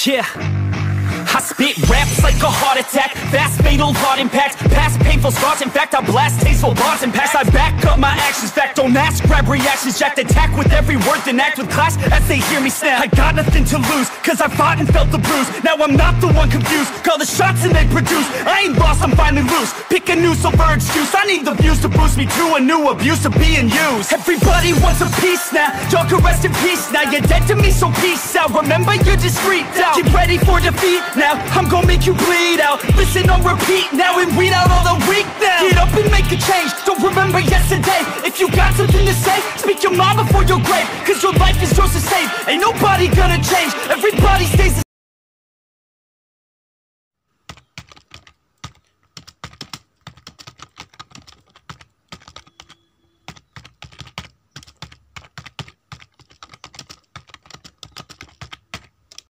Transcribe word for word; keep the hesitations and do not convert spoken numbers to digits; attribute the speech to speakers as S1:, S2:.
S1: Yeah, I spit raps like a heart attack, fast fatal heart impact, past painful scars. In fact, I blast tasteful bars and packs. I back up my actions, fact don't ask, grab reactions, jacked attack with every word, then act with class as they hear me snap. I got nothing to lose, cause I fought and felt the bruise. Now I'm not the one confused, call the shots and they produce. I ain't lost, I'm finally loose, pick a new silver excuse. I need the views to boost me to a new abuse of being used. Everybody wants a piece now, y'all can rest in peace now. You're dead to me, so peace out, remember you're discreet out. Get ready for defeat now, I'm gonna make you bleed out. Listen on repeat now and weed out all the weak now. Get up and make a change, don't remember yesterday. If you got something to say, speak your mind before your grave, cause your life is yours to save. Ain't nobody gonna change, everybody stays the